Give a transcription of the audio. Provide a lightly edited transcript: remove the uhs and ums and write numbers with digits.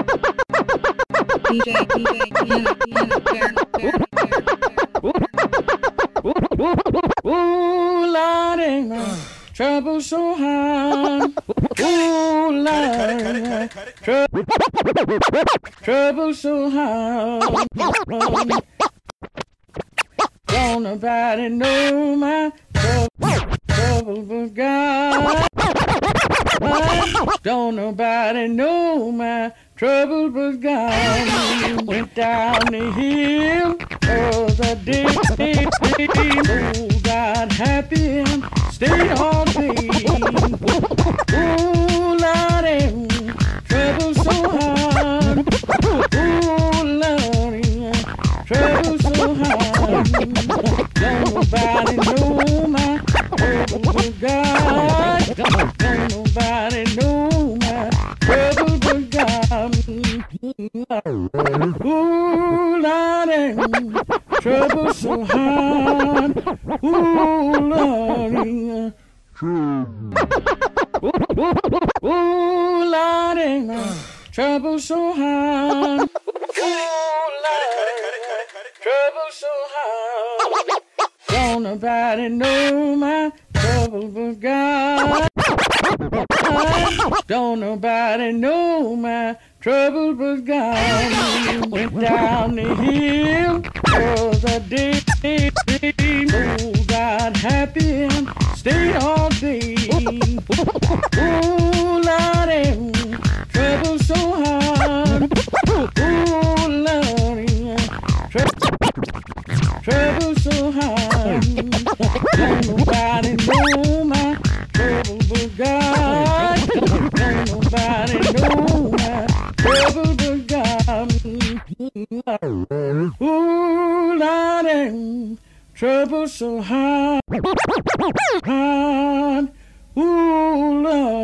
Ooh, Lordy, trouble so hard. Ooh, Lordy, trouble so hard. Don't nobody know my trouble but God. Don't nobody know my trouble but God. Went down the hill the day. Oh, got happy and stayed all day. Oh, Lordy, trouble so hard. Oh, Lordy, trouble so hard. Don't nobody know my trouble but God. Don't nobody know my trouble but God. Ooh, Lordy, trouble so hard. Ooh, Lordy, ooh, Lordy, trouble so hard. Ooh, Lordy, trouble so hard. Don't nobody know my trouble but God. Don't nobody know my trouble but God. Went down the hill the day. Oh, got happy and stayed all day. Oh, Lordy, trouble so hard. Oh, Lordy, trouble so hard. Don't nobody know my trouble but God. Don't nobody know my trouble but God. Ooh, Lordy, trouble so hard. Ooh, Lord.